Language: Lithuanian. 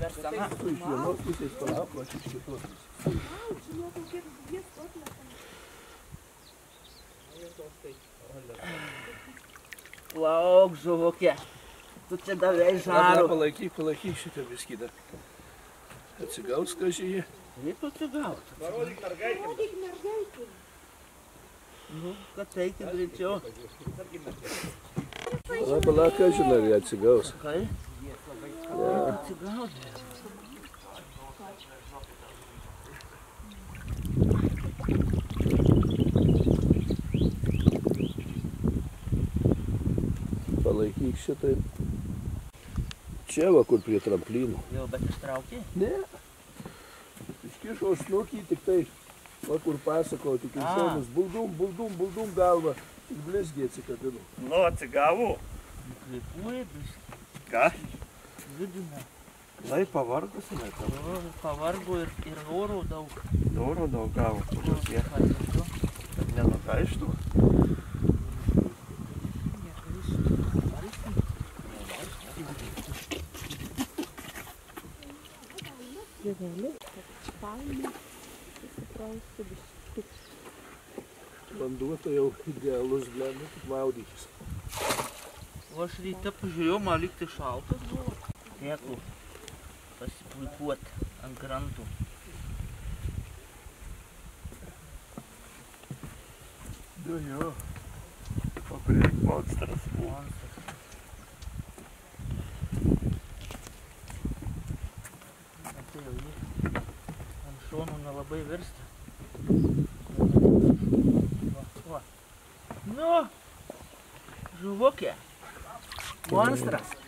per sena. Tu iš vienos pusės palauk, aš iš kitos pusės. Plauk, žuvukė. Tu čia davai žarų. Palaikyk šitą viskį dar. Atsigaus kažyje. Kaip atsigaut? Parodyk mergaitį. Nu, kad eiti greičiau. Palauk, kažin ar jie atsigaus. Kai? Atsigaut. Palaikyk šitai. Čia va, kur prie tramplyno. Jau, bet ištraukė? Ne. Iškišo snukį, tik tai, va, kur pasakau, tik iš šonus. Buldum galva. Tik blizgiai atsikabinu. Nu, atsigavo. Kvėpuoja biškį. Ką? Vidina. Lai pavargus, ne? Pavargo ir oro daug. Oro daug gavo. Kad nenugaištų. Vanduo tai jau idealus blendų, tik maudykis. O aš ryte pažiūrėjau, man lyg tai šaltas buvo. Teko pasipuikuot ant krantų. Jo. Papriek monstras. Atėjo jį. Ant šonų nelabai virsta. Va. Nu, žuvukė. Monstras.